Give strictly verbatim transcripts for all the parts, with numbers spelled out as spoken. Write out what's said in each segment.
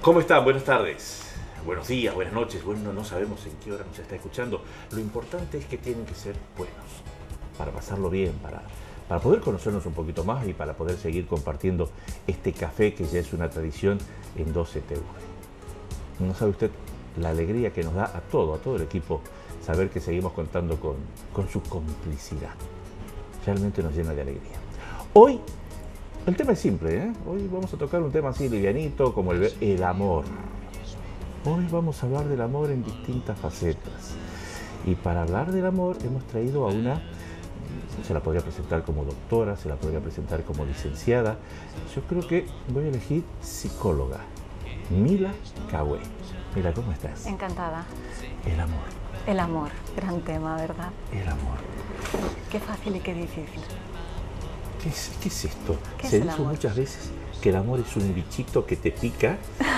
¿Cómo están? Buenas tardes, buenos días, buenas noches. Bueno, no sabemos en qué hora nos está escuchando. Lo importante es que tienen que ser buenos, para pasarlo bien, para, para poder conocernos un poquito más y para poder seguir compartiendo este café que ya es una tradición en doce T V. No sabe usted la alegría que nos da a todo, a todo el equipo, saber que seguimos contando con, con su complicidad. Realmente nos llena de alegría. Hoy, el tema es simple, ¿eh? Hoy vamos a tocar un tema así livianito, como el, el amor. Hoy vamos a hablar del amor en distintas facetas. Y para hablar del amor hemos traído a una, se la podría presentar como doctora, se la podría presentar como licenciada. Yo creo que voy a elegir psicóloga, Mila Caué. Mira, ¿cómo estás? Encantada. El amor. El amor, gran tema, ¿verdad? El amor. Qué fácil y qué difícil. ¿Qué es, qué es esto? ¿Qué Se es el dice amor? muchas veces que el amor es un bichito que te pica,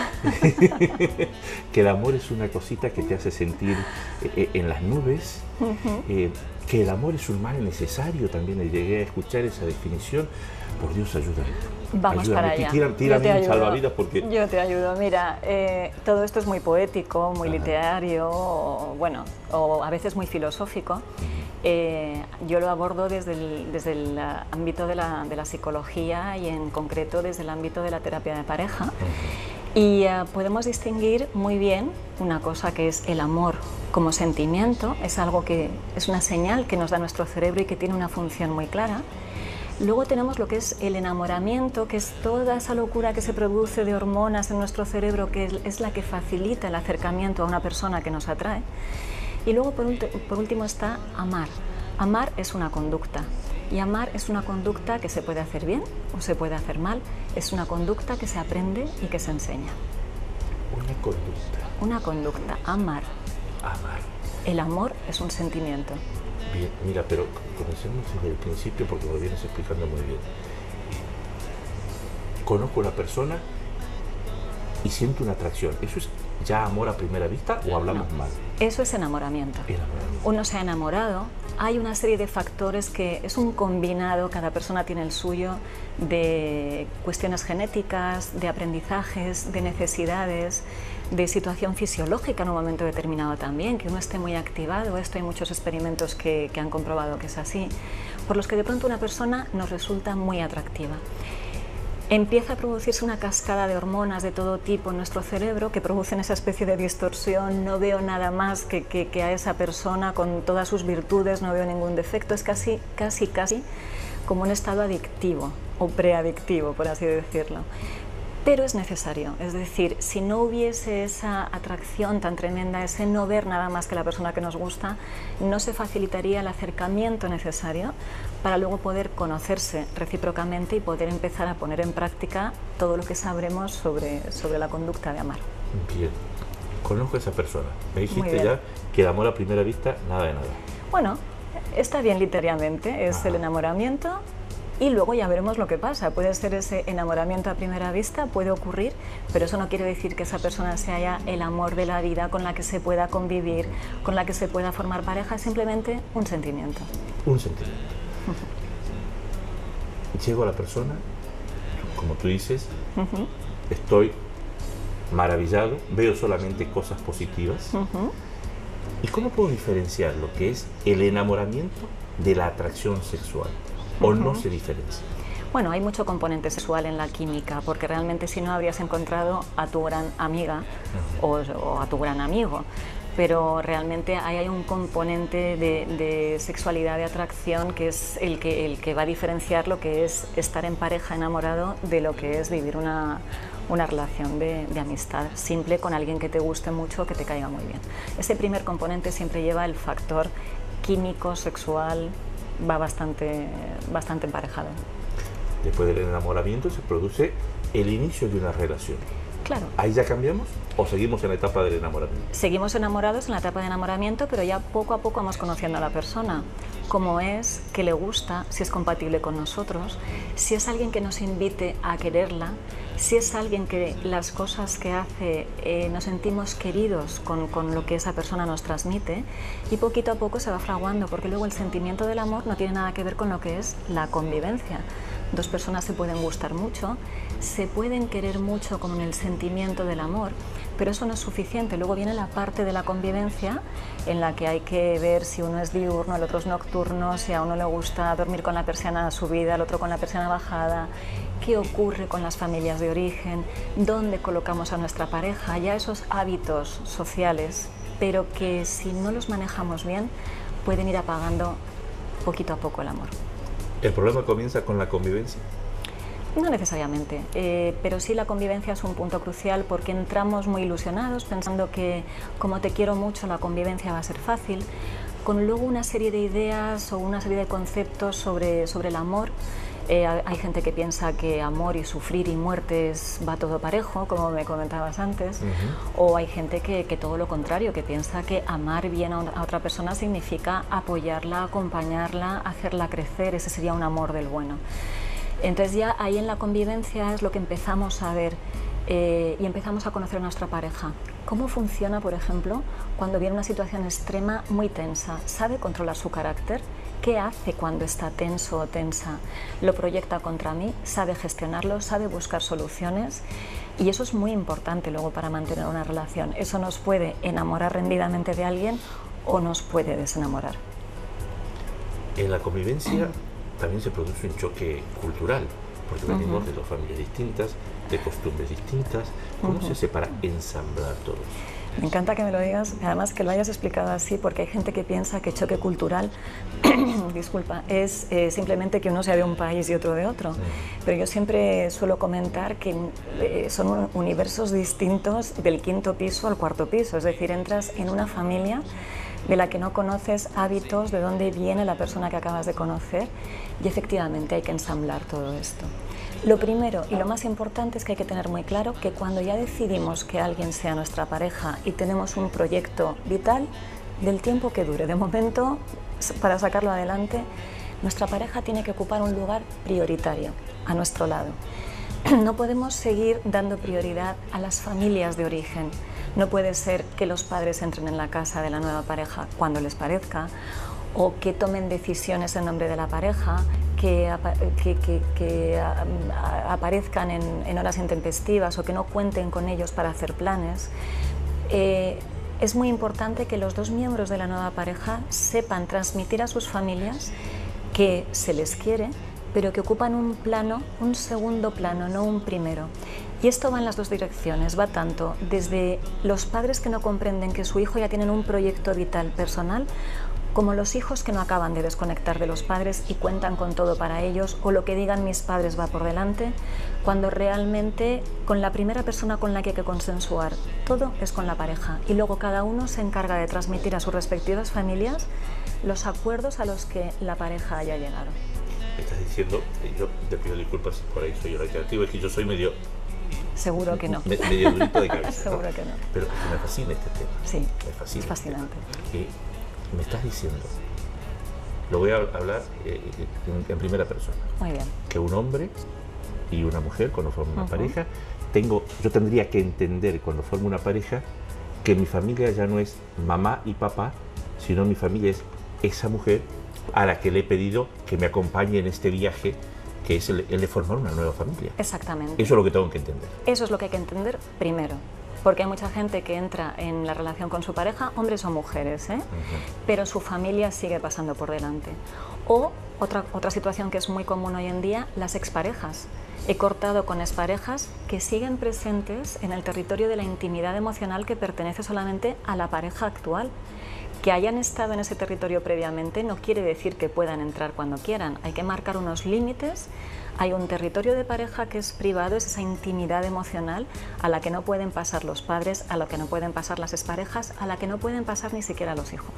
que el amor es una cosita que te hace sentir eh, en las nubes, Uh-huh. eh, que el amor es un mal necesario, también llegué a escuchar esa definición. Por Dios, ayúdame. Vamos ayúdame. para allá. Tira, Yo tírame te un ayudo. salvavidas porque... Yo te ayudo. Mira, eh, todo esto es muy poético, muy Ajá. literario, o, bueno, o a veces muy filosófico. Eh, yo lo abordo desde el, desde el uh, ámbito de la, de la psicología y en concreto desde el ámbito de la terapia de pareja. Y uh, podemos distinguir muy bien una cosa que es el amor como sentimiento, es algo que es una señal que nos da nuestro cerebro y que tiene una función muy clara. Luego tenemos lo que es el enamoramiento, que es toda esa locura que se produce de hormonas en nuestro cerebro, que es, es la que facilita el acercamiento a una persona que nos atrae. Y luego por, un, por último está amar. Amar es una conducta. Y amar es una conducta que se puede hacer bien o se puede hacer mal. Es una conducta que se aprende y que se enseña. Una conducta. Una conducta, amar. Amar. El amor es un sentimiento. Bien, mira, pero comencemos desde el principio porque lo vienes explicando muy bien. Conozco a una persona y siento una atracción. ¿Eso es ya amor a primera vista o hablamos No. mal? Eso es enamoramiento. Enamoramiento. Uno se ha enamorado, hay una serie de factores que es un combinado, cada persona tiene el suyo, de cuestiones genéticas, de aprendizajes, de necesidades, de situación fisiológica en un momento determinado también, que uno esté muy activado. Esto hay muchos experimentos que, que han comprobado que es así, por los que de pronto una persona nos resulta muy atractiva. Empieza a producirse una cascada de hormonas de todo tipo en nuestro cerebro que producen esa especie de distorsión. No veo nada más que, que, que a esa persona con todas sus virtudes, no veo ningún defecto. Es casi, casi, casi como un estado adictivo o preadictivo, por así decirlo. Pero es necesario, es decir, si no hubiese esa atracción tan tremenda, ese no ver nada más que la persona que nos gusta, no se facilitaría el acercamiento necesario para luego poder conocerse recíprocamente y poder empezar a poner en práctica todo lo que sabremos sobre, sobre la conducta de amar. Bien, conozco a esa persona. Me Muy dijiste bien. ya que el amor a primera vista, nada de nada. Bueno, está bien literalmente, es Ajá. el enamoramiento. Y luego ya veremos lo que pasa. Puede ser ese enamoramiento a primera vista, puede ocurrir, pero eso no quiere decir que esa persona sea ya el amor de la vida, con la que se pueda convivir, con la que se pueda formar pareja, es simplemente un sentimiento. Un sentimiento. Llego a la persona, como tú dices, Uh-huh. estoy maravillado, veo solamente cosas positivas. Uh-huh. ¿Y cómo puedo diferenciar lo que es el enamoramiento de la atracción sexual? ¿O Uh-huh. no se diferencia? Bueno, hay mucho componente sexual en la química, porque realmente si no habrías encontrado a tu gran amiga o, o a tu gran amigo. Pero realmente ahí hay un componente de, de sexualidad, de atracción, que es el que, el que va a diferenciar lo que es estar en pareja enamorado de lo que es vivir una, una relación de, de amistad simple con alguien que te guste mucho, que te caiga muy bien. Ese primer componente siempre lleva el factor químico, sexual, va bastante, bastante emparejado. Después del enamoramiento se produce el inicio de una relación. Claro. ¿Ahí ya cambiamos o seguimos en la etapa del enamoramiento? Seguimos enamorados en la etapa de enamoramiento, pero ya poco a poco vamos conociendo a la persona. Cómo es, qué le gusta, si es compatible con nosotros, si es alguien que nos invite a quererla, si es alguien que las cosas que hace eh, nos sentimos queridos con, con lo que esa persona nos transmite, y poquito a poco se va fraguando, porque luego el sentimiento del amor no tiene nada que ver con lo que es la convivencia. dos personas se pueden gustar mucho, se pueden querer mucho como en el sentimiento del amor, pero eso no es suficiente. Luego viene la parte de la convivencia en la que hay que ver si uno es diurno, el otro es nocturno, si a uno le gusta dormir con la persiana subida, al otro con la persiana bajada, qué ocurre con las familias de origen, dónde colocamos a nuestra pareja, ya esos hábitos sociales, pero que si no los manejamos bien pueden ir apagando poquito a poco el amor. ¿El problema comienza con la convivencia? No necesariamente, eh, pero sí la convivencia es un punto crucial porque entramos muy ilusionados pensando que como te quiero mucho la convivencia va a ser fácil, con luego una serie de ideas o una serie de conceptos sobre, sobre el amor. Eh, hay gente que piensa que amor y sufrir y muertes va todo parejo, como me comentabas antes, uh-huh. O hay gente que, que todo lo contrario, que piensa que amar bien a, una, a otra persona significa apoyarla, acompañarla, hacerla crecer, ese sería un amor del bueno. Entonces ya ahí en la convivencia es lo que empezamos a ver eh, y empezamos a conocer a nuestra pareja. ¿Cómo funciona, por ejemplo, cuando viene una situación extrema muy tensa? ¿Sabe controlar su carácter? ¿Qué hace cuando está tenso o tensa? ¿Lo proyecta contra mí? ¿Sabe gestionarlo? ¿Sabe buscar soluciones? Y eso es muy importante luego para mantener una relación. Eso nos puede enamorar rendidamente de alguien o nos puede desenamorar. En la convivencia también se produce un choque cultural, porque venimos uh-huh. de dos familias distintas, de costumbres distintas. ¿Cómo uh-huh. se hace para ensamblar todo eso? Me encanta que me lo digas, además que lo hayas explicado así, porque hay gente que piensa que choque cultural, disculpa, es eh, simplemente que uno sea de un país y otro de otro. Sí. Pero yo siempre suelo comentar que eh, son universos distintos del quinto piso al cuarto piso, es decir, entras en una familia de la que no conoces hábitos, de dónde viene la persona que acabas de conocer, y efectivamente hay que ensamblar todo esto. Lo primero y lo más importante es que hay que tener muy claro que cuando ya decidimos que alguien sea nuestra pareja y tenemos un proyecto vital, del tiempo que dure, de momento, para sacarlo adelante, nuestra pareja tiene que ocupar un lugar prioritario a nuestro lado. No podemos seguir dando prioridad a las familias de origen. No puede ser que los padres entren en la casa de la nueva pareja cuando les parezca, o que tomen decisiones en nombre de la pareja, que, que, que, que a, a, aparezcan en, en horas intempestivas o que no cuenten con ellos para hacer planes. Eh, es muy importante que los dos miembros de la nueva pareja sepan transmitir a sus familias que se les quiere, pero que ocupan un plano, un segundo plano, no un primero. Y esto va en las dos direcciones, va tanto desde los padres que no comprenden que su hijo ya tiene un proyecto vital personal, como los hijos que no acaban de desconectar de los padres y cuentan con todo para ellos, o lo que digan mis padres va por delante, cuando realmente con la primera persona con la que hay que consensuar todo es con la pareja, y luego cada uno se encarga de transmitir a sus respectivas familias los acuerdos a los que la pareja haya llegado. Me estás diciendo, yo te pido disculpas si por ahí soy reiterativo, es que yo soy medio... Seguro que no. Me, medio durito de cabeza. Seguro ¿no? que no. Pero me fascina este tema. Sí, me fascina es fascinante. Este me estás diciendo, lo voy a hablar eh, en, en primera persona. Muy bien. Que un hombre y una mujer, cuando forman una uh-huh. pareja, tengo, yo tendría que entender cuando formo una pareja que mi familia ya no es mamá y papá, sino mi familia es esa mujer a la que le he pedido que me acompañe en este viaje, que es el, el de formar una nueva familia. Exactamente. Eso es lo que tengo que entender. Eso es lo que hay que entender primero. Porque hay mucha gente que entra en la relación con su pareja, hombres o mujeres, ¿eh? Uh-huh. Pero su familia sigue pasando por delante. O otra, otra situación que es muy común hoy en día, las exparejas. He cortado con exparejas que siguen presentes en el territorio de la intimidad emocional que pertenece solamente a la pareja actual. Que hayan estado en ese territorio previamente no quiere decir que puedan entrar cuando quieran. Hay que marcar unos límites. Hay un territorio de pareja que es privado, es esa intimidad emocional a la que no pueden pasar los padres, a la que no pueden pasar las exparejas, a la que no pueden pasar ni siquiera los hijos.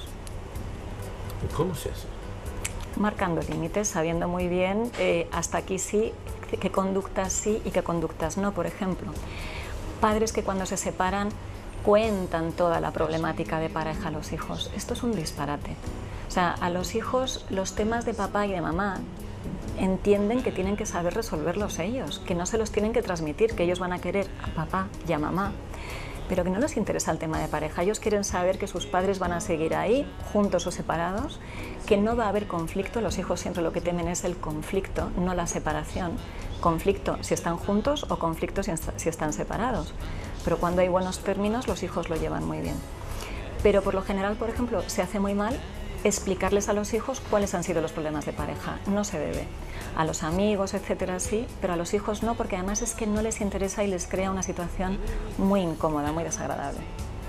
¿Y cómo se hace? Marcando límites, sabiendo muy bien eh, hasta aquí sí, qué conductas sí y qué conductas no. Por ejemplo, padres que cuando se separan cuentan toda la problemática de pareja a los hijos. Esto es un disparate. O sea, a los hijos los temas de papá y de mamá entienden que tienen que saber resolverlos ellos, que no se los tienen que transmitir, que ellos van a querer a papá y a mamá. pero que no les interesa el tema de pareja. Ellos quieren saber que sus padres van a seguir ahí, juntos o separados, que no va a haber conflicto. Los hijos siempre lo que temen es el conflicto, no la separación. Conflicto si están juntos o conflicto si, si están separados. Pero cuando hay buenos términos, los hijos lo llevan muy bien. Pero por lo general, por ejemplo, se hace muy mal explicarles a los hijos cuáles han sido los problemas de pareja. No se debe. A los amigos, etcétera, sí, pero a los hijos no, porque además es que no les interesa y les crea una situación muy incómoda, muy desagradable.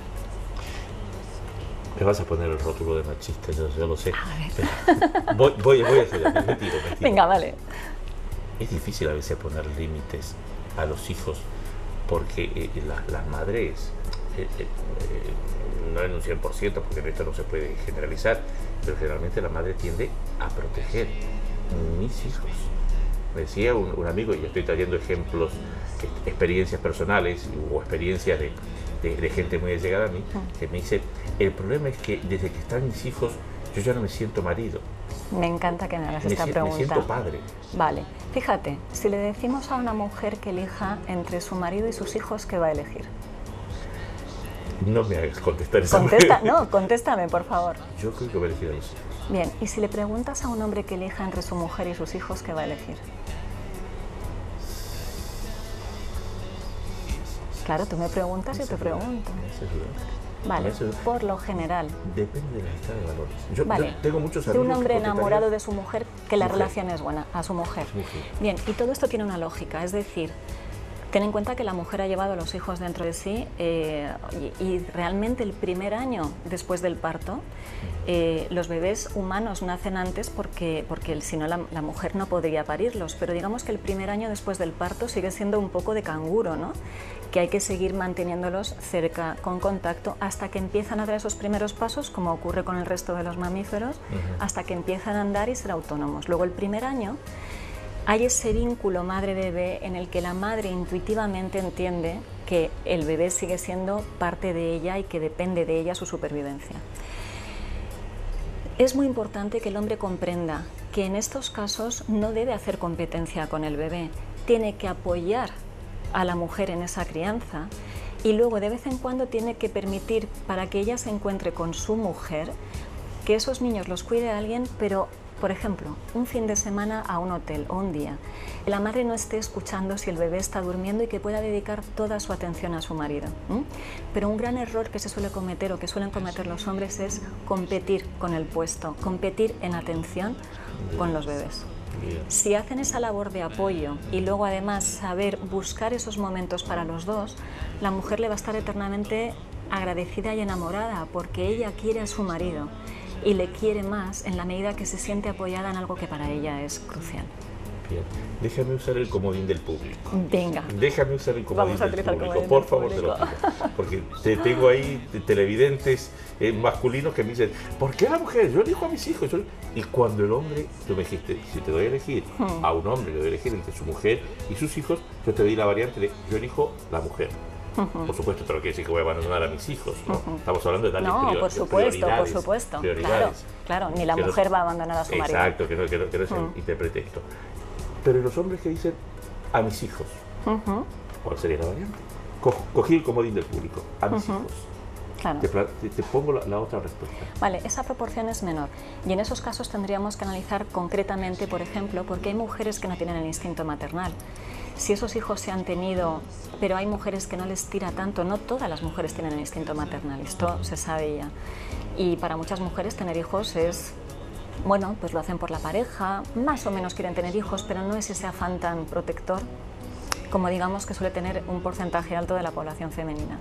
Me vas a poner el rótulo de machista, yo, yo lo sé. A ver. Voy, voy, voy a hacer, me tiro, me tiro. Venga, vale. Es difícil a veces poner límites a los hijos porque eh, la, las madres, eh, eh, eh, no en un cien por ciento, porque esto no se puede generalizar, pero generalmente la madre tiende a proteger mis hijos. Me decía un, un amigo, y estoy trayendo ejemplos, experiencias personales o experiencias de, de, de gente muy allegada a mí, que me dice, el problema es que desde que están mis hijos yo ya no me siento marido. Me encanta que me hagas me esta si, pregunta. Me siento padre. Vale, fíjate, si le decimos a una mujer que elija entre su marido y sus hijos, ¿qué va a elegir? No me hagas contestar esa Contesta, no, contéstame, por favor. Yo creo que voy a elegir a mis hijos. Bien, y si le preguntas a un hombre que elija entre su mujer y sus hijos, ¿qué va a elegir? Claro, tú me preguntas y yo te pregunto. Vale, por lo general. Depende de la escala de valores. Yo, vale. yo tengo muchos de amigos un hombre que enamorado de su mujer, que la mujer. relación es buena, a su mujer. mujer. Bien, y todo esto tiene una lógica, es decir, ten en cuenta que la mujer ha llevado a los hijos dentro de sí eh, y, y realmente el primer año después del parto, eh, los bebés humanos nacen antes porque, porque si no la, la mujer no podría parirlos, pero digamos que el primer año después del parto sigue siendo un poco de canguro, ¿no? Que hay que seguir manteniéndolos cerca, con contacto, hasta que empiezan a dar esos primeros pasos, como ocurre con el resto de los mamíferos, uh-huh. hasta que empiezan a andar y ser autónomos. Luego el primer año hay ese vínculo madre-bebé en el que la madre intuitivamente entiende que el bebé sigue siendo parte de ella y que depende de ella su supervivencia. Es muy importante que el hombre comprenda que en estos casos no debe hacer competencia con el bebé, tiene que apoyar a la mujer en esa crianza y luego de vez en cuando tiene que permitir, para que ella se encuentre con su mujer, que esos niños los cuide alguien, pero por ejemplo, un fin de semana a un hotel o un día, que la madre no esté escuchando si el bebé está durmiendo y que pueda dedicar toda su atención a su marido. ¿Mm? Pero un gran error que se suele cometer o que suelen cometer los hombres es competir con el puesto, competir en atención con los bebés. Si hacen esa labor de apoyo y luego además saber buscar esos momentos para los dos, la mujer le va a estar eternamente agradecida y enamorada porque ella quiere a su marido y le quiere más en la medida que se siente apoyada en algo que para ella es crucial. Bien, déjame usar el comodín del público. Venga. Déjame usar el comodín del público, comodín por del favor, público. te lo pido. Porque te tengo ahí televidentes eh, masculinos que me dicen, ¿por qué la mujer? Yo elijo a mis hijos. Yo... Y cuando el hombre, tú me dijiste, si te doy a elegir hmm. a un hombre, le doy a elegir entre su mujer y sus hijos, yo te doy la variante de, yo elijo la mujer. Uh-huh. Por supuesto, esto no quiere decir que voy a abandonar a mis hijos, ¿no? Uh-huh. Estamos hablando de darle no, prior, por supuesto, por supuesto. Prioridades. Claro, claro, ni la que mujer no, va a abandonar a su marido. Exacto, que no, que no, que no se uh-huh. interprete esto. Pero los hombres que dicen a mis hijos, uh-huh. ¿cuál sería la variante? Co cogí el comodín del público, a mis uh-huh. hijos. Claro. Te, te, te pongo la, la otra respuesta. Vale, esa proporción es menor y en esos casos tendríamos que analizar concretamente, por ejemplo, porque hay mujeres que no tienen el instinto maternal. Si esos hijos se han tenido, pero hay mujeres que no les tira tanto, no todas las mujeres tienen el instinto maternal, esto se sabe ya. Y para muchas mujeres tener hijos es, bueno, pues lo hacen por la pareja, más o menos quieren tener hijos, pero no es ese afán tan protector como digamos que suele tener un porcentaje alto de la población femenina.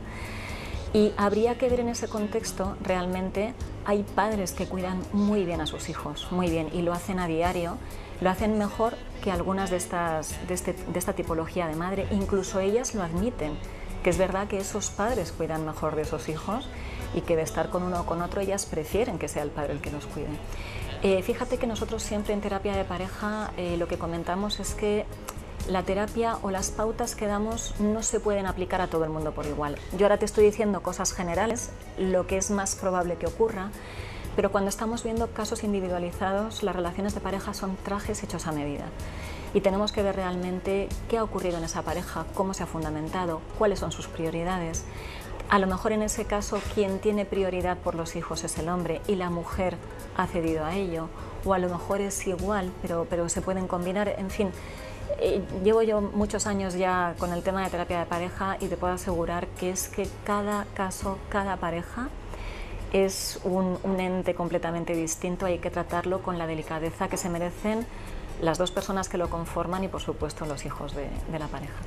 Y habría que ver en ese contexto, realmente hay padres que cuidan muy bien a sus hijos, muy bien, y lo hacen a diario, lo hacen mejor que algunas de, estas, de, este, de esta tipología de madre, incluso ellas lo admiten, que es verdad que esos padres cuidan mejor de esos hijos y que de estar con uno o con otro ellas prefieren que sea el padre el que los cuide. Eh, fíjate que nosotros siempre en terapia de pareja eh, lo que comentamos es que la terapia o las pautas que damos no se pueden aplicar a todo el mundo por igual. Yo ahora te estoy diciendo cosas generales, lo que es más probable que ocurra, pero cuando estamos viendo casos individualizados, las relaciones de pareja son trajes hechos a medida. Y tenemos que ver realmente qué ha ocurrido en esa pareja, cómo se ha fundamentado, cuáles son sus prioridades. A lo mejor en ese caso quien tiene prioridad por los hijos es el hombre y la mujer ha cedido a ello, o a lo mejor es igual, pero, pero se pueden combinar, en fin. Eh, llevo yo muchos años ya con el tema de terapia de pareja y te puedo asegurar que es que cada caso, cada pareja es un, un ente completamente distinto, hay que tratarlo con la delicadeza que se merecen las dos personas que lo conforman y por supuesto los hijos de, de la pareja.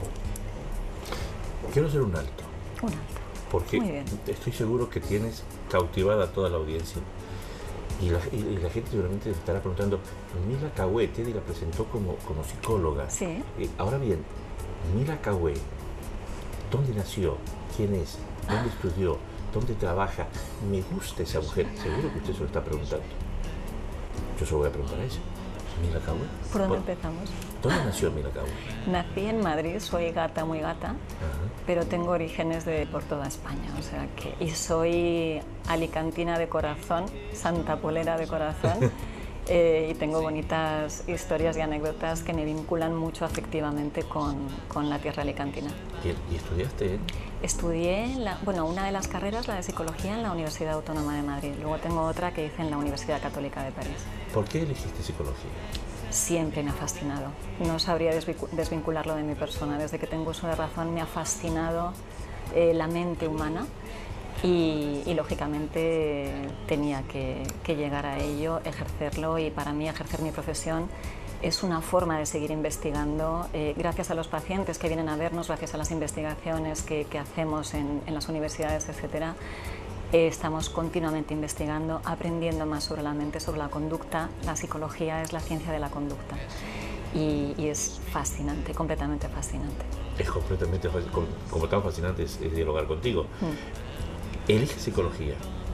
Quiero hacer un alto. Un alto. Porque estoy seguro que tienes cautivada a toda la audiencia y la, y, y la gente seguramente se estará preguntando, Mila Caué, Teddy la presentó como, como psicóloga. Sí. Eh, ahora bien, Mila Caué, ¿dónde nació? ¿Quién es? ¿Dónde estudió? ¿Dónde trabaja? Me gusta esa mujer. Seguro que usted se lo está preguntando. Yo se lo voy a preguntar a ella. Mila Caué. ¿Por dónde ¿Por? empezamos? ¿Dónde nació Mila Caué? Nací en Madrid, soy gata, muy gata, Ajá. pero tengo orígenes de por toda España, o sea que, y soy alicantina de corazón, santapolera de corazón, eh, y tengo bonitas historias y anécdotas que me vinculan mucho afectivamente con, con la tierra alicantina. ¿Y, y estudiaste en? Estudié, la, bueno, una de las carreras, la de Psicología, en la Universidad Autónoma de Madrid. Luego tengo otra que hice en la Universidad Católica de París. ¿Por qué elegiste Psicología? Siempre me ha fascinado. No sabría desvincularlo de mi persona. Desde que tengo uso de razón me ha fascinado eh, la mente humana y, y lógicamente tenía que, que llegar a ello, ejercerlo, y para mí ejercer mi profesión es una forma de seguir investigando, eh, gracias a los pacientes que vienen a vernos, gracias a las investigaciones que, que hacemos en, en las universidades, etcétera. Eh, estamos continuamente investigando, aprendiendo más sobre la mente, sobre la conducta. La psicología es la ciencia de la conducta y, y es fascinante, completamente fascinante. Es completamente fascinante, como, como tan fascinante es, es dialogar contigo. Mm. Eliges psicología,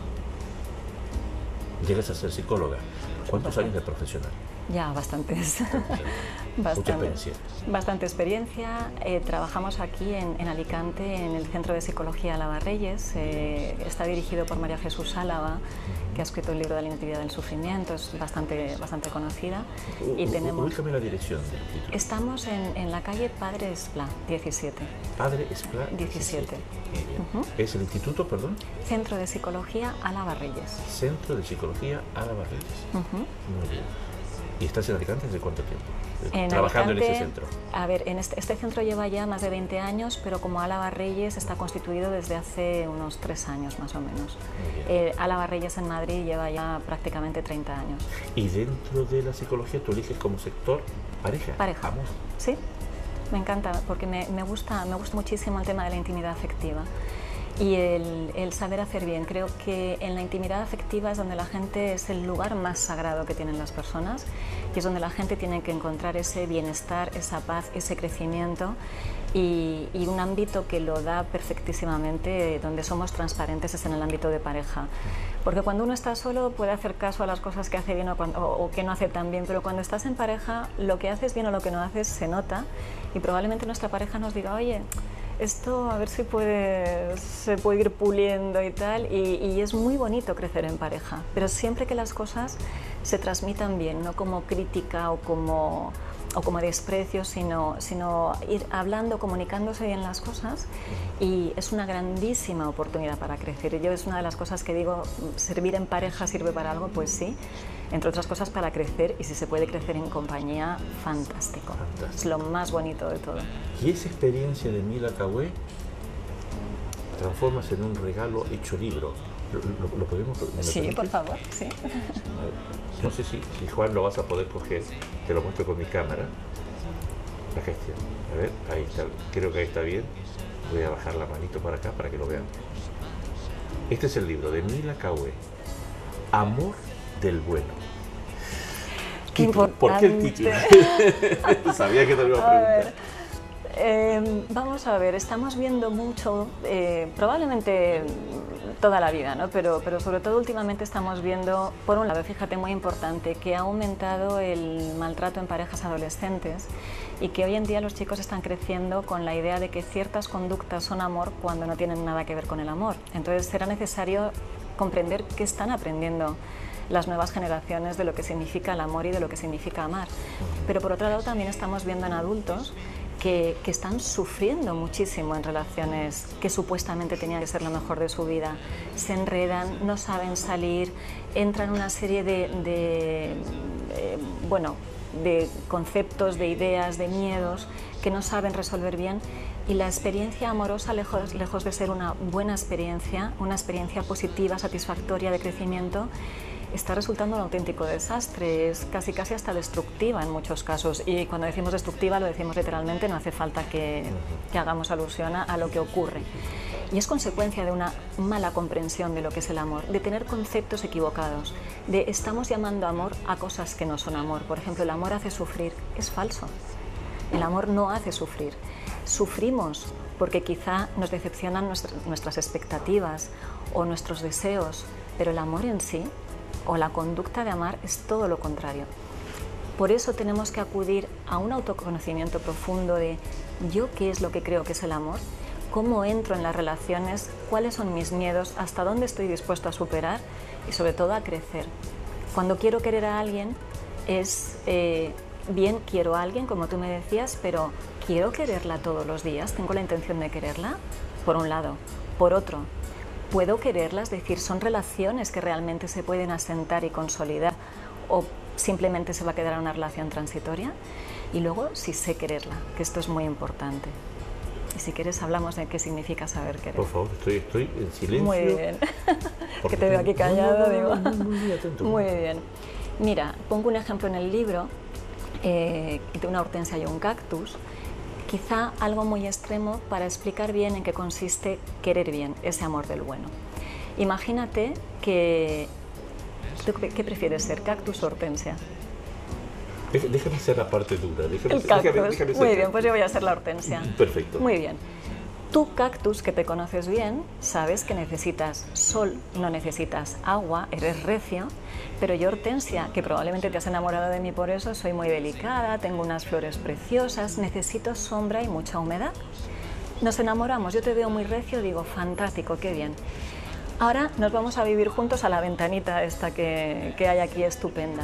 llegas a ser psicóloga. ¿Cuántos años de profesional? Ya, bastantes. Bastante, Mucha experiencia. Bastante experiencia. Eh, trabajamos aquí en, en Alicante, en el Centro de Psicología Álava Reyes. Eh, está dirigido por María Jesús Álava, que ha escrito el libro de la inutilidad del sufrimiento, es bastante, bastante conocida. U, y tenemos... Ubícame la dirección del título. Estamos en, en la calle Padre Esplá, diecisiete. Padre Esplá, diecisiete. Uh -huh. ¿Es el instituto, perdón? Centro de Psicología Álava Reyes. Centro de Psicología Álava Reyes. Uh -huh. Muy bien. ¿Y estás en Alicante desde cuánto tiempo? En Trabajando Alicante, en ese centro. A ver, en este, este centro lleva ya más de veinte años, pero como Álava Reyes está constituido desde hace unos tres años más o menos. Eh, Álava Reyes en Madrid lleva ya prácticamente treinta años. ¿Y dentro de la psicología tú eliges como sector pareja? Pareja. Amor. Sí, me encanta porque me, me, gusta, me gusta muchísimo el tema de la intimidad afectiva. Y el, el saber hacer bien. Creo que en la intimidad afectiva es donde la gente, es el lugar más sagrado que tienen las personas y es donde la gente tiene que encontrar ese bienestar, esa paz, ese crecimiento y, y un ámbito que lo da perfectísimamente, donde somos transparentes, es en el ámbito de pareja. Porque cuando uno está solo puede hacer caso a las cosas que hace bien o, cuando, o, o que no hace tan bien, pero cuando estás en pareja lo que haces bien o lo que no haces se nota y probablemente nuestra pareja nos diga, oye, esto a ver si puede, se puede ir puliendo y tal, y, y es muy bonito crecer en pareja, pero siempre que las cosas se transmitan bien, no como crítica o como, o como desprecio, sino, sino ir hablando, comunicándose bien las cosas, y es una grandísima oportunidad para crecer. Yo es una de las cosas que digo, servir en pareja sirve para algo, pues sí, entre otras cosas para crecer, y si se puede crecer en compañía, fantástico. fantástico. Es lo más bonito de todo. Y esa experiencia de Mila Caué transformas en un regalo hecho libro. ¿Lo, lo, lo podemos? Sí, permite? Por favor, sí. No sé si, si Juan lo vas a poder coger, te lo muestro con mi cámara. La gestión. A ver, ahí está, creo que ahí está bien. Voy a bajar la manito para acá para que lo vean. Este es el libro de Mila Caué, Amor del Bueno. Qué ¿Por qué el título? Sabía que te lo iba a preguntar. Eh, vamos a ver, estamos viendo mucho, eh, probablemente toda la vida, ¿no? pero, pero sobre todo últimamente estamos viendo, por un lado, fíjate, muy importante, que ha aumentado el maltrato en parejas adolescentes y que hoy en día los chicos están creciendo con la idea de que ciertas conductas son amor cuando no tienen nada que ver con el amor. Entonces será necesario comprender qué están aprendiendo las nuevas generaciones de lo que significa el amor y de lo que significa amar. Pero por otro lado también estamos viendo en adultos que, que están sufriendo muchísimo en relaciones que supuestamente tenían que ser lo mejor de su vida. Se enredan, no saben salir, entran en una serie de, de eh, bueno, de conceptos, de ideas, de miedos que no saben resolver bien, y la experiencia amorosa, lejos, lejos de ser una buena experiencia, una experiencia positiva, satisfactoria, de crecimiento, está resultando un auténtico desastre, es casi casi hasta destructiva en muchos casos, y cuando decimos destructiva lo decimos literalmente, no hace falta que, que hagamos alusión a, a lo que ocurre. Y es consecuencia de una mala comprensión de lo que es el amor, de tener conceptos equivocados, de estamos llamando amor a cosas que no son amor. Por ejemplo, el amor hace sufrir, es falso. El amor no hace sufrir. Sufrimos porque quizá nos decepcionan nuestras, nuestras expectativas o nuestros deseos, pero el amor en sí, o la conducta de amar, es todo lo contrario. Por eso tenemos que acudir a un autoconocimiento profundo de yo qué es lo que creo que es el amor, cómo entro en las relaciones, cuáles son mis miedos, hasta dónde estoy dispuesto a superar y sobre todo a crecer. Cuando quiero querer a alguien es, eh, bien, quiero a alguien, como tú me decías, pero ¿quiero quererla todos los días? ¿Tengo la intención de quererla? Por un lado. Por otro, ¿puedo quererla? Es decir, ¿son relaciones que realmente se pueden asentar y consolidar o simplemente se va a quedar en una relación transitoria? Y luego, si sé quererla, que esto es muy importante. Y si quieres hablamos de qué significa saber querer. Por favor, estoy, estoy en silencio. Muy bien. Que te veo aquí callado, digo. Muy, muy, muy atento. Muy bien. Mira, pongo un ejemplo en el libro eh, de una hortensia y un cactus, quizá algo muy extremo para explicar bien en qué consiste querer bien, ese amor del bueno. Imagínate que... ¿Tú qué prefieres ser, cactus o hortensia? Déjame hacer la parte dura. Déjame, el cactus. Déjame, déjame Muy bien, pues yo voy a ser la hortensia. Perfecto. Muy bien. Tú, cactus, que te conoces bien, sabes que necesitas sol, no necesitas agua, eres recio, pero yo, hortensia, que probablemente te has enamorado de mí por eso, soy muy delicada, tengo unas flores preciosas, necesito sombra y mucha humedad. Nos enamoramos, yo te veo muy recio, digo, fantástico, qué bien. Ahora nos vamos a vivir juntos a la ventanita esta que, que hay aquí, estupenda.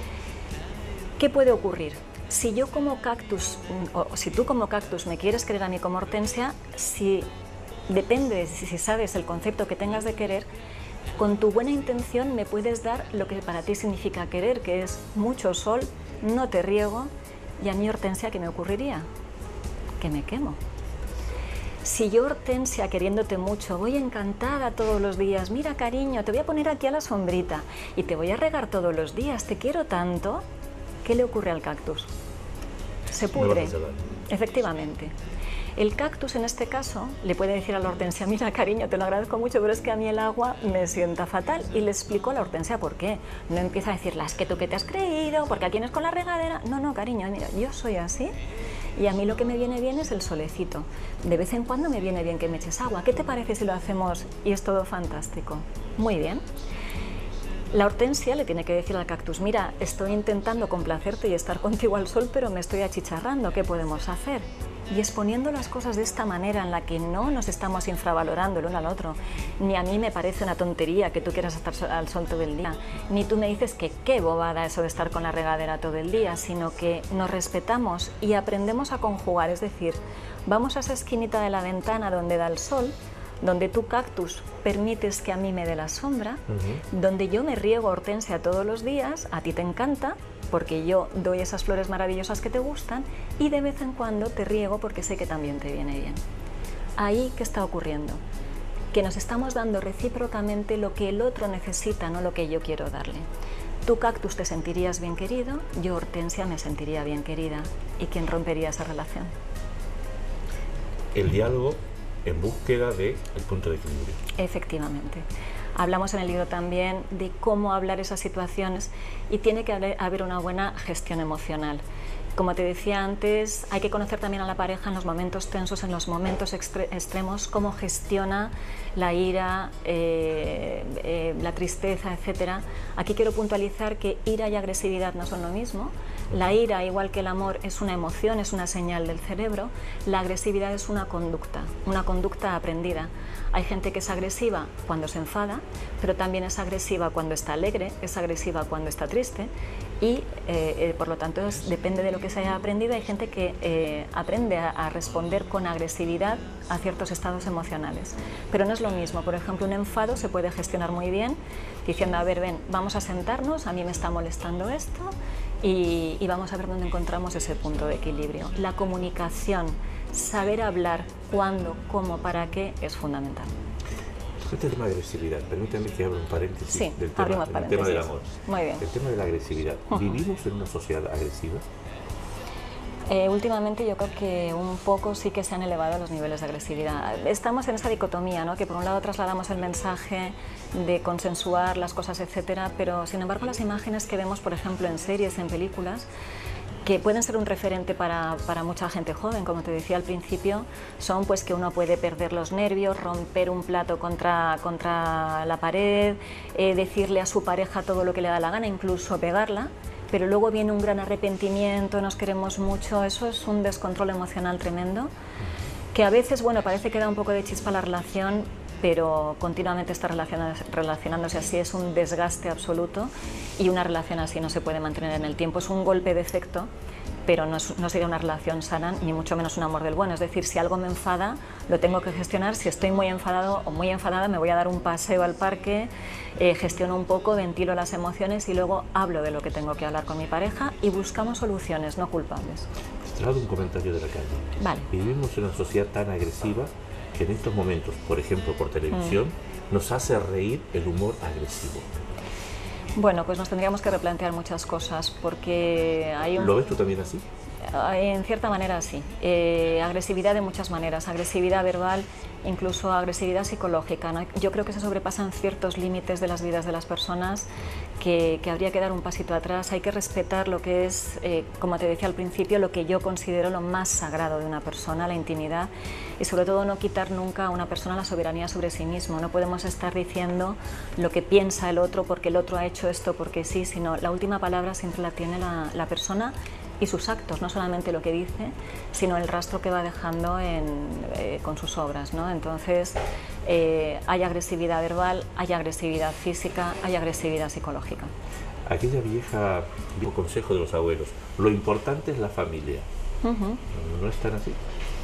¿Qué puede ocurrir? Si yo como cactus, o si tú como cactus me quieres querer a mí como hortensia, si depende de si, si sabes el concepto que tengas de querer, con tu buena intención me puedes dar lo que para ti significa querer, que es mucho sol, no te riego, y a mí, hortensia, ¿qué me ocurriría? Que me quemo. Si yo, hortensia, queriéndote mucho, voy encantada todos los días, mira, cariño, te voy a poner aquí a la sombrita y te voy a regar todos los días, te quiero tanto, ¿qué le ocurre al cactus? Se pudre. Efectivamente. El cactus, en este caso, le puede decir a la hortensia, mira, cariño, te lo agradezco mucho, pero es que a mí el agua me sienta fatal. Y le explico a la hortensia por qué. No empieza a decirle, es que tú qué te has creído, porque aquí tienes con la regadera. No, no, cariño, mira, yo soy así y a mí lo que me viene bien es el solecito. De vez en cuando me viene bien que me eches agua. ¿Qué te parece si lo hacemos y es todo fantástico? Muy bien. La hortensia le tiene que decir al cactus, mira, estoy intentando complacerte y estar contigo al sol, pero me estoy achicharrando, ¿qué podemos hacer? Y exponiendo las cosas de esta manera en la que no nos estamos infravalorando el uno al otro, ni a mí me parece una tontería que tú quieras estar al sol todo el día, ni tú me dices que qué bobada eso de estar con la regadera todo el día, sino que nos respetamos y aprendemos a conjugar, es decir, vamos a esa esquinita de la ventana donde da el sol, donde tú, cactus, permites que a mí me dé la sombra, uh-huh. donde yo me riego, hortensia, todos los días, a ti te encanta, porque yo doy esas flores maravillosas que te gustan, y de vez en cuando te riego porque sé que también te viene bien. Ahí, ¿qué está ocurriendo? Que nos estamos dando recíprocamente lo que el otro necesita, no lo que yo quiero darle. Tú, cactus, te sentirías bien querido, yo, hortensia, me sentiría bien querida. ¿Y quién rompería esa relación? El diálogo en búsqueda del punto de equilibrio. Efectivamente. Hablamos en el libro también de cómo hablar esas situaciones y tiene que haber una buena gestión emocional. Como te decía antes, hay que conocer también a la pareja en los momentos tensos, en los momentos extremos, cómo gestiona la ira, eh, eh, la tristeza, etcétera. Aquí quiero puntualizar que ira y agresividad no son lo mismo. La ira, igual que el amor, es una emoción, es una señal del cerebro. La agresividad es una conducta, una conducta aprendida. Hay gente que es agresiva cuando se enfada, pero también es agresiva cuando está alegre, es agresiva cuando está triste. y eh, eh, por lo tanto es, depende de lo que se haya aprendido. Hay gente que eh, aprende a, a responder con agresividad a ciertos estados emocionales, pero no es lo mismo. Por ejemplo, un enfado se puede gestionar muy bien diciendo, a ver, ven, vamos a sentarnos, a mí me está molestando esto y, y vamos a ver dónde encontramos ese punto de equilibrio. La comunicación, saber hablar, cuándo, cómo, para qué, es fundamental. Este tema de agresividad, permítame que abra un paréntesis sí, del tema, del tema del amor. Muy bien. El tema de la agresividad. ¿Vivimos en una sociedad agresiva? Eh, últimamente yo creo que un poco sí que se han elevado los niveles de agresividad. Estamos en esa dicotomía, ¿no? Que por un lado trasladamos el mensaje de consensuar las cosas, etcétera, pero sin embargo las imágenes que vemos, por ejemplo, en series, en películas, que pueden ser un referente para, para mucha gente joven, como te decía al principio, son pues que uno puede perder los nervios, romper un plato contra, contra la pared, eh, decirle a su pareja todo lo que le da la gana, incluso pegarla, pero luego viene un gran arrepentimiento, nos queremos mucho. Eso es un descontrol emocional tremendo, que a veces, bueno, parece que da un poco de chispa a la relación, pero continuamente está relacionándose así es un desgaste absoluto, y una relación así no se puede mantener en el tiempo. Es un golpe de efecto, pero no, es, no sería una relación sana, ni mucho menos un amor del bueno. Es decir, si algo me enfada, lo tengo que gestionar. Si estoy muy enfadado o muy enfadada, me voy a dar un paseo al parque, eh, gestiono un poco, ventilo las emociones y luego hablo de lo que tengo que hablar con mi pareja y buscamos soluciones, no culpables. Te hago un comentario de la calle. Vale. Vivimos en una sociedad tan agresiva que en estos momentos, por ejemplo, por televisión, mm. nos hace reír el humor agresivo. Bueno, pues nos tendríamos que replantear muchas cosas, porque hay un... ¿Lo ves tú también así? En cierta manera sí. Eh, agresividad de muchas maneras, agresividad verbal, incluso agresividad psicológica, ¿no? Yo creo que se sobrepasan ciertos límites de las vidas de las personas que, que habría que dar un pasito atrás. Hay que respetar lo que es, eh, como te decía al principio, lo que yo considero lo más sagrado de una persona, la intimidad, y sobre todo no quitar nunca a una persona la soberanía sobre sí mismo. No podemos estar diciendo lo que piensa el otro porque el otro ha hecho esto porque sí, sino la última palabra siempre la tiene la, la persona y sus actos, no solamente lo que dice, sino el rastro que va dejando en, eh, con sus obras, ¿no? Entonces, eh, hay agresividad verbal, hay agresividad física, hay agresividad psicológica. Aquella vieja, viejo consejo de los abuelos, lo importante es la familia. Uh-huh. ¿No es tan así?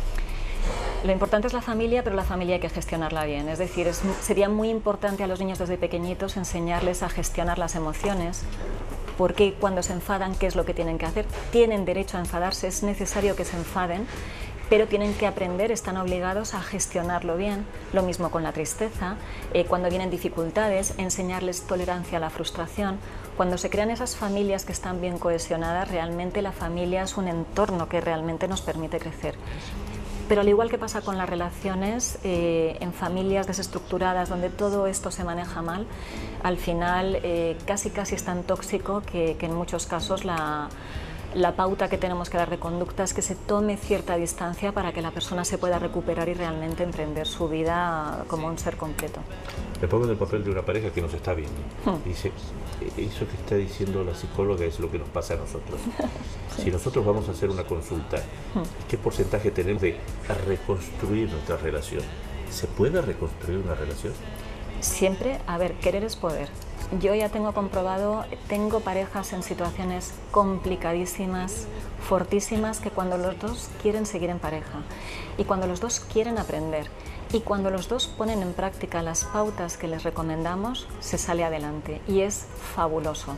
Lo importante es la familia, pero la familia hay que gestionarla bien. Es decir, es, sería muy importante a los niños desde pequeñitos enseñarles a gestionar las emociones, porque cuando se enfadan, ¿qué es lo que tienen que hacer? Tienen derecho a enfadarse, es necesario que se enfaden, pero tienen que aprender, están obligados a gestionarlo bien. Lo mismo con la tristeza, eh, cuando vienen dificultades, enseñarles tolerancia a la frustración. Cuando se crean esas familias que están bien cohesionadas, realmente la familia es un entorno que realmente nos permite crecer. Pero al igual que pasa con las relaciones, eh, en familias desestructuradas donde todo esto se maneja mal, al final eh, casi casi es tan tóxico que, que en muchos casos la, la pauta que tenemos que dar de conducta es que se tome cierta distancia para que la persona se pueda recuperar y realmente emprender su vida como un ser completo. Me pongo en el papel de una pareja que nos está viendo. Hmm. Dice, eso que está diciendo la psicóloga es lo que nos pasa a nosotros. Sí. Si nosotros vamos a hacer una consulta, hmm. ¿qué porcentaje tenemos de reconstruir nuestra relación? ¿Se puede reconstruir una relación? Siempre, a ver, querer es poder. Yo ya tengo comprobado, tengo parejas en situaciones complicadísimas, fortísimas, que cuando los dos quieren seguir en pareja y cuando los dos quieren aprender y cuando los dos ponen en práctica las pautas que les recomendamos, se sale adelante y es fabuloso.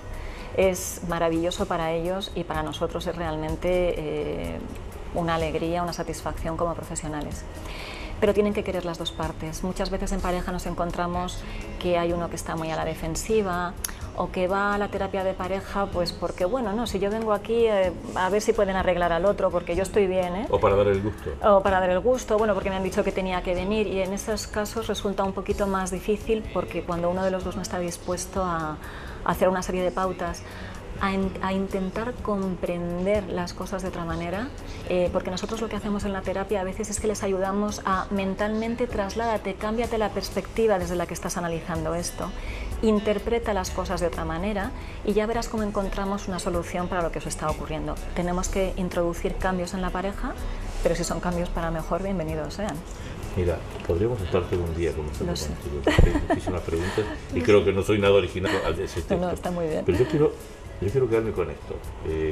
Es maravilloso para ellos y para nosotros es realmente eh, una alegría, una satisfacción como profesionales. Pero tienen que querer las dos partes. Muchas veces en pareja nos encontramos que hay uno que está muy a la defensiva o que va a la terapia de pareja pues porque, bueno, no, si yo vengo aquí eh, a ver si pueden arreglar al otro porque yo estoy bien, ¿eh? O para dar el gusto. O para dar el gusto, bueno, porque me han dicho que tenía que venir, y en esos casos resulta un poquito más difícil porque cuando uno de los dos no está dispuesto a, a hacer una serie de pautas, A, in, a intentar comprender las cosas de otra manera, eh, porque nosotros lo que hacemos en la terapia a veces es que les ayudamos a mentalmente trasládate, cámbiate la perspectiva desde la que estás analizando esto, interpreta las cosas de otra manera y ya verás cómo encontramos una solución para lo que os está ocurriendo. Tenemos que introducir cambios en la pareja, pero si son cambios para mejor, bienvenidos sean. Mira, podríamos estar todo un día conversando contigo, porque hay muchísimas preguntas y creo que no soy nada original al de ese tema. No, está muy bien. Pero yo quiero yo quiero quedarme con esto. Eh,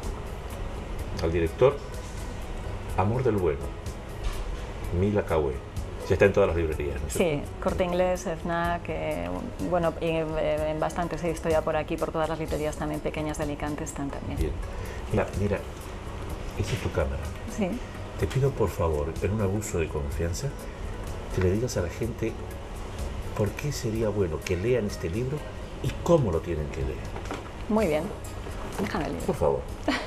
al director, Amor del Bueno, Mila Caué. Ya está en todas las librerías, ¿no? Sí, Corte Inglés, FNAC, eh, bueno, y en, en bastantes, he visto ya por aquí, por todas las librerías también pequeñas de Alicante están también. Bien. Mira, mira, esa es tu cámara. Sí. Te pido por favor, en un abuso de confianza, que le digas a la gente por qué sería bueno que lean este libro y cómo lo tienen que leer. Muy bien, déjame leer. Por favor.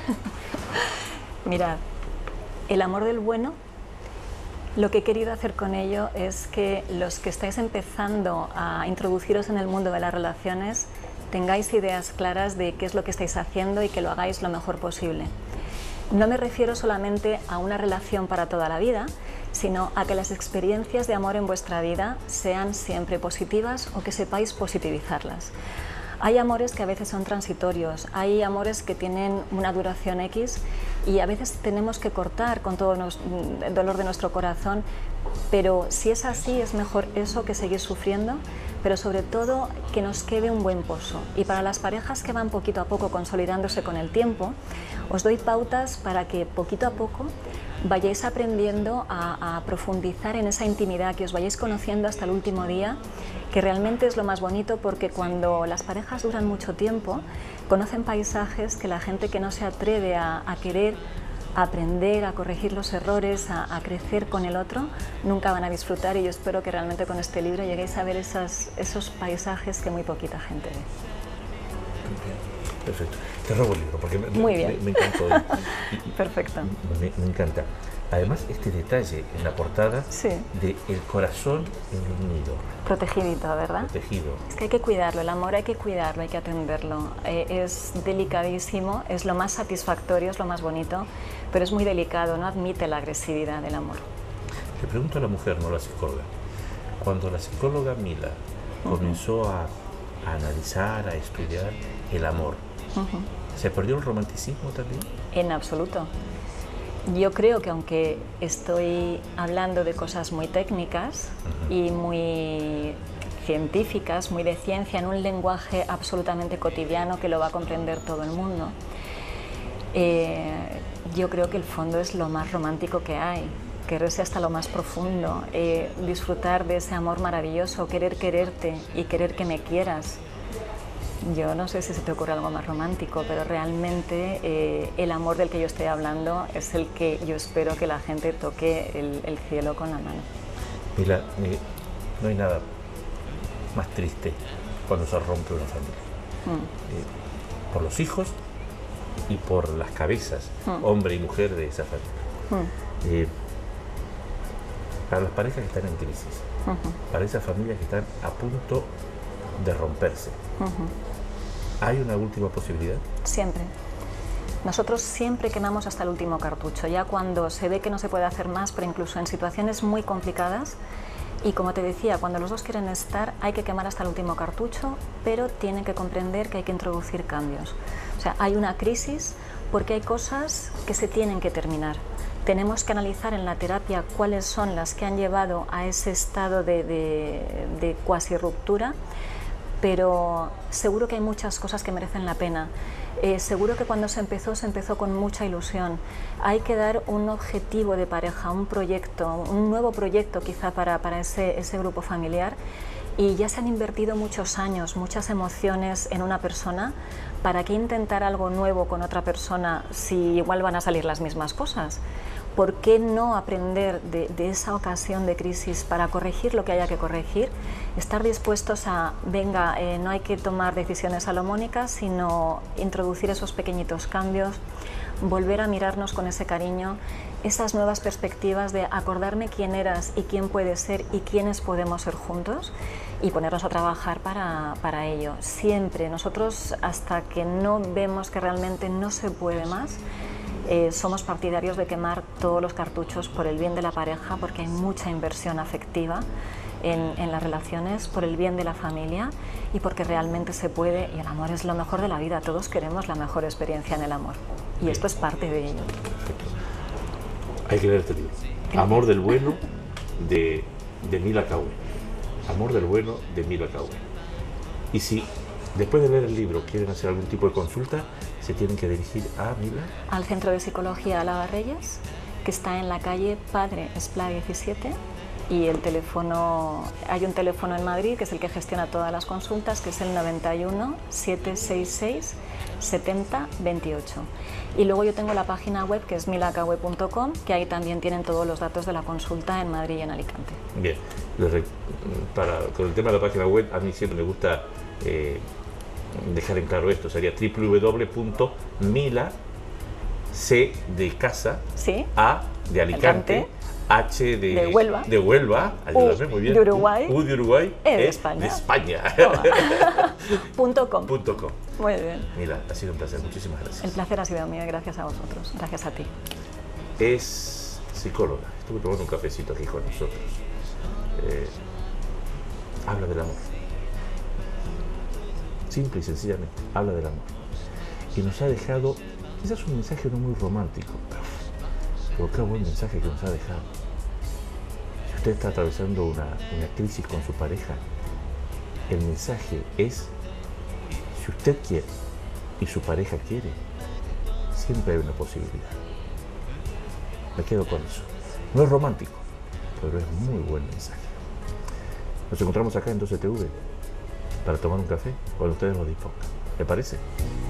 Mirad, El amor del bueno, lo que he querido hacer con ello es que los que estáis empezando a introduciros en el mundo de las relaciones tengáis ideas claras de qué es lo que estáis haciendo y que lo hagáis lo mejor posible. No me refiero solamente a una relación para toda la vida, sino a que las experiencias de amor en vuestra vida sean siempre positivas o que sepáis positivizarlas. Hay amores que a veces son transitorios, hay amores que tienen una duración X y a veces tenemos que cortar con todo el dolor de nuestro corazón, pero si es así es mejor eso que seguir sufriendo, pero sobre todo que nos quede un buen pozo. Y para las parejas que van poquito a poco consolidándose con el tiempo, os doy pautas para que poquito a poco vayáis aprendiendo a, a profundizar en esa intimidad, que os vayáis conociendo hasta el último día, que realmente es lo más bonito, porque cuando las parejas duran mucho tiempo, conocen paisajes que la gente que no se atreve a, a querer a aprender, a corregir los errores, a, a crecer con el otro, nunca van a disfrutar, y yo espero que realmente con este libro lleguéis a ver esas, esos paisajes que muy poquita gente ve. Perfecto. Te robo el libro porque me, Muy bien. me, me encantó. Perfecto. Me, me encanta. Además, este detalle en la portada, sí, de el corazón en el nido. Protegidito, ¿verdad? Protegido. Es que hay que cuidarlo, el amor hay que cuidarlo, hay que atenderlo. Eh, es delicadísimo, es lo más satisfactorio, es lo más bonito, pero es muy delicado, no admite la agresividad del amor. Le pregunto a la mujer, no a la psicóloga. Cuando la psicóloga Mila uh-huh. comenzó a, a analizar, a estudiar el amor, uh-huh. ¿se perdió el romanticismo también? En absoluto. Yo creo que aunque estoy hablando de cosas muy técnicas uh-huh. y muy científicas, muy de ciencia, en un lenguaje absolutamente cotidiano que lo va a comprender todo el mundo, eh, yo creo que el fondo es lo más romántico que hay, quererse hasta lo más profundo, eh, disfrutar de ese amor maravilloso, querer quererte y querer que me quieras. Yo no sé si se te ocurre algo más romántico, pero realmente eh, el amor del que yo estoy hablando es el que yo espero que la gente toque el, el cielo con la mano. Mila, eh, no hay nada más triste cuando se rompe una familia. Mm. Eh, por los hijos y por las cabezas, mm. hombre y mujer de esa familia. Mm. Eh, para las parejas que están en crisis, uh-huh. para esas familias que están a punto de romperse, uh-huh. ¿hay una última posibilidad? Siempre. Nosotros siempre quemamos hasta el último cartucho, ya cuando se ve que no se puede hacer más, pero incluso en situaciones muy complicadas. Y como te decía, cuando los dos quieren estar, hay que quemar hasta el último cartucho, pero tienen que comprender que hay que introducir cambios. O sea, hay una crisis porque hay cosas que se tienen que terminar. Tenemos que analizar en la terapia cuáles son las que han llevado a ese estado de, de, de cuasi ruptura, pero seguro que hay muchas cosas que merecen la pena. Eh, seguro que cuando se empezó, se empezó con mucha ilusión. Hay que dar un objetivo de pareja, un proyecto, un nuevo proyecto quizá para, para ese, ese grupo familiar, y ya se han invertido muchos años, muchas emociones en una persona. ¿Para qué intentar algo nuevo con otra persona si igual van a salir las mismas cosas? ¿Por qué no aprender de, de esa ocasión de crisis para corregir lo que haya que corregir? Estar dispuestos a, venga, eh, no hay que tomar decisiones salomónicas, sino introducir esos pequeñitos cambios, volver a mirarnos con ese cariño, esas nuevas perspectivas de acordarme quién eras y quién puedes ser y quiénes podemos ser juntos, y ponernos a trabajar para, para ello. Siempre, nosotros hasta que no vemos que realmente no se puede más, Eh, somos partidarios de quemar todos los cartuchos por el bien de la pareja, porque hay mucha inversión afectiva en, en las relaciones, por el bien de la familia y porque realmente se puede, y el amor es lo mejor de la vida. Todos queremos la mejor experiencia en el amor y esto es parte de ello. Perfecto. Hay que leer este libro. Amor del Bueno de, de Mila Caué. Amor del Bueno de Mila Caué. Y si Después de leer el libro, ¿quieren hacer algún tipo de consulta? ¿Se tienen que dirigir a Mila? Al Centro de Psicología Álava Reyes, que está en la calle Padre Esplá diecisiete, y el teléfono, hay un teléfono en Madrid que es el que gestiona todas las consultas, que es el noventa y uno, setecientos sesenta y seis, setenta, veintiocho. Y luego yo tengo la página web que es milacaweb punto com, que ahí también tienen todos los datos de la consulta en Madrid y en Alicante. Bien, para, con el tema de la página web, a mí siempre me gusta eh, dejar en claro esto, sería w w w punto mila, C de casa, ¿Sí? A de Alicante, Alicante, H de, de Huelva, de Huelva, ayúdame, U muy bien, de Uruguay, U de Uruguay, E de es España. de España. punto com. Punto com. Muy bien. Mila, ha sido un placer, muchísimas gracias. El placer ha sido mío, gracias a vosotros, gracias a ti. Es psicóloga, estuve tomando un cafecito aquí con nosotros. Eh, habla del amor. Simple y sencillamente, habla del amor. Y nos ha dejado, quizás un mensaje no muy romántico, pero, pero qué buen mensaje que nos ha dejado. Si usted está atravesando una, una crisis con su pareja, el mensaje es, si usted quiere y su pareja quiere, siempre hay una posibilidad. Me quedo con eso. No es romántico, pero es muy buen mensaje. Nos encontramos acá en doce T V para tomar un café cuando ustedes lo dispongan. ¿Le parece?